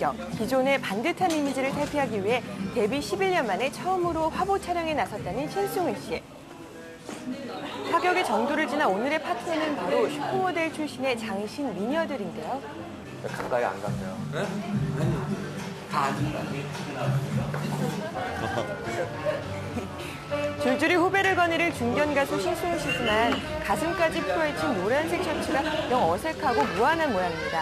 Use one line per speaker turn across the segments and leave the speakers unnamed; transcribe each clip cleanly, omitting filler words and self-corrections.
배경, 기존의 반듯한 이미지를 탈피하기 위해 데뷔 11년 만에 처음으로 화보 촬영에 나섰다는 신승훈 씨. 파격의 정도를 지나 오늘의 파트너는 바로 슈퍼모델 출신의 장신 미녀들인데요.
가까이 안 갔네요.
네? 아니, 다 아닌가?
줄줄이 후배를 거느릴 중견 가수 신승훈 씨지만 가슴까지 풀어헤친 노란색 셔츠가 영 어색하고 무한한 모양입니다.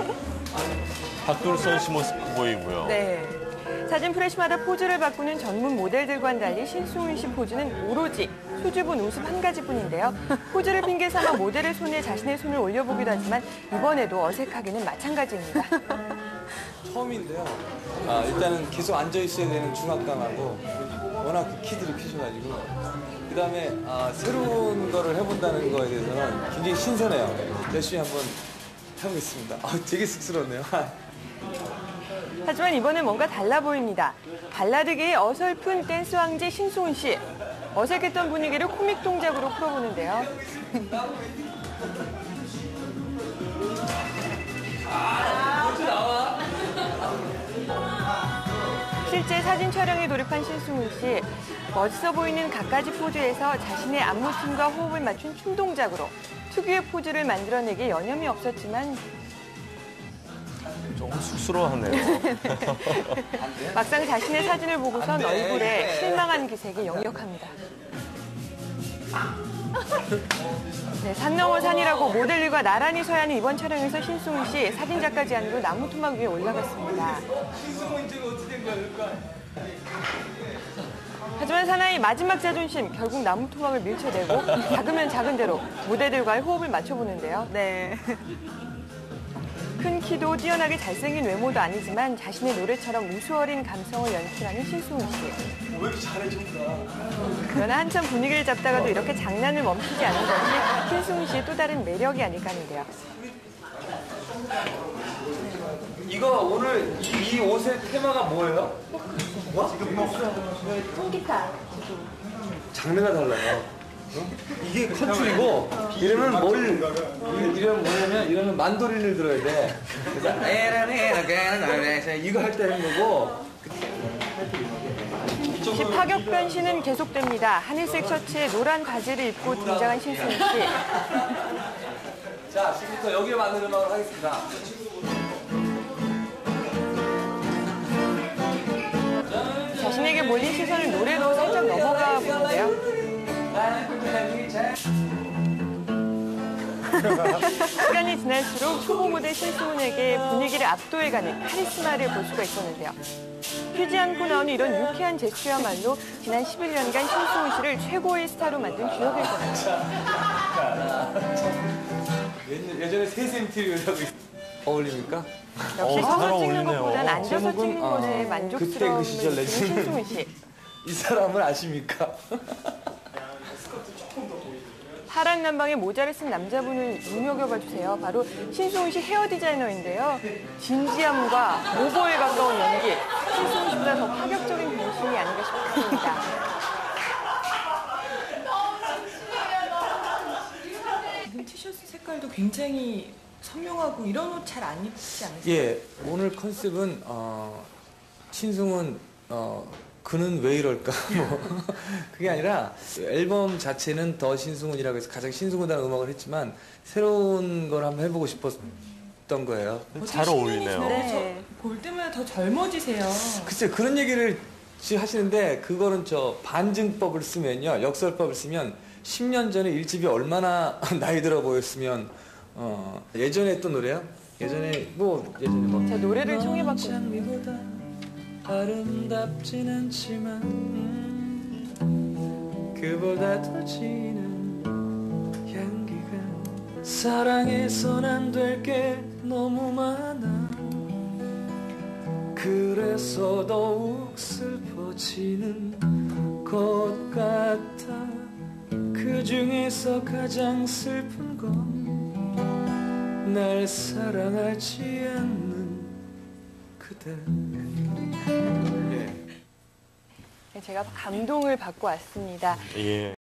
박돌선 씨 모습 보이고요.
네. 사진 프레시마다 포즈를 바꾸는 전문 모델들과는 달리 신승훈 씨 포즈는 오로지 수줍은 웃음 한 가지뿐인데요. 포즈를 핑계 삼아 모델의 손에 자신의 손을 올려보기도 하지만 이번에도 어색하기는 마찬가지입니다.
처음인데요. 일단은 계속 앉아 있어야 되는 중압감하고 워낙 키들이 크셔가지고 그다음에 새로운 거를 해본다는 거에 대해서는 굉장히 신선해요. 열심히 한번 해보겠습니다. 되게 쑥스럽네요.
하지만 이번엔 뭔가 달라 보입니다. 발라드계의 어설픈 댄스 왕제 신승훈 씨. 어색했던 분위기를 코믹 동작으로 풀어보는데요. 실제 사진 촬영에 돌입한 신승훈 씨. 멋있어 보이는 갖가지 포즈에서 자신의 안무팀과 호흡을 맞춘 춤 동작으로 특유의 포즈를 만들어내기에 여념이 없었지만
조금 쑥스러워하네요.
막상 자신의 사진을 보고선 얼굴에 실망한 기색이 역력합니다. 네, 산 넘어 산이라고 모델들과 나란히 서야 하는 이번 촬영에서 신승훈 씨 사진작가 제안으로 나무 토막 위에 올라갔습니다. 하지만 사나이 마지막 자존심, 결국 나무 토막을 밀쳐내고 작으면 작은 대로 무대들과의 호흡을 맞춰보는데요. 네. 큰 키도 뛰어나게 잘생긴 외모도 아니지만 자신의 노래처럼 우수어린 감성을 연출하는 신승훈 씨.
왜 이렇게 잘해, 정말.
그러나 한참 분위기를 잡다가도 이렇게 장난을 멈추지 않는 것이 신승훈 씨의 또 다른 매력이 아닐까 하는데요.
이거 오늘 이 옷의 테마가 뭐예요?
통기타.
장르가 달라요. 이게 컨트리고 이러면 이러면 뭐냐면 이러면 만도린을 들어야 돼. 그래서 이거 할 때 하는 거고.
역시 파격 변신은 계속됩니다. 하늘색 셔츠에 노란 바지를 입고 등장한 신승훈 씨.
자, 지금부터 여기에 맞는 음악을 하겠습니다.
자신에게 몰린 시선을 노래로 살짝 넘어가 보는데요. 시간이 지날수록 초보 모델 신승훈에게 분위기를 압도해가는 카리스마를 볼 수가 있었는데요. 휘지 않고 나오는 이런 유쾌한 제스처야말로 지난 11년간 신승훈 씨를 최고의 스타로 만든 주역일 겁니다.
예전에 세세미티리라고 어울립니까?
역시 서서
잘
찍는
어울리네요.
것보단 앉아서
제목은,
찍는 것에
그때
만족스러움을
그 시절
느끼는
레전드.
신승훈 씨.
이 사람을 아십니까?
파란 남방에 모자를 쓴 남자분을 눈여겨봐 주세요. 바로 신승훈 씨 헤어 디자이너인데요. 진지함과 오버에 가까운 연기, 신승훈 씨보다 더 파격적인 변신이 아닌가 싶습니다.
지금 티셔츠 색깔도 굉장히 선명하고 이런 옷 잘 안 입지 않으세요?
예, 오늘 컨셉은 신승훈 그는 왜 이럴까? 뭐 그게 아니라 앨범 자체는 더 신승훈이라고 해서 가장 신승훈이라는 음악을 했지만 새로운 걸 한번 해보고 싶었던 거예요.
잘 어울리네요.
네.
볼 때마다 더 젊어지세요.
글쎄 그런 얘기를 하시는데 그거는 반증법을 쓰면요, 역설법을 쓰면 10년 전에 1집이 얼마나 나이 들어 보였으면 예전에 했던 노래요? 예전에 뭐
자, 노래를 청해봤거든요.
아름답진 않지만 그보다 더 진한 향기가 사랑해선 안 될 게 너무 많아 그래서 더욱 슬퍼지는 것 같아 그 중에서 가장 슬픈 건 날 사랑하지 않는 그대.
제가 감동을 받고 왔습니다.
예.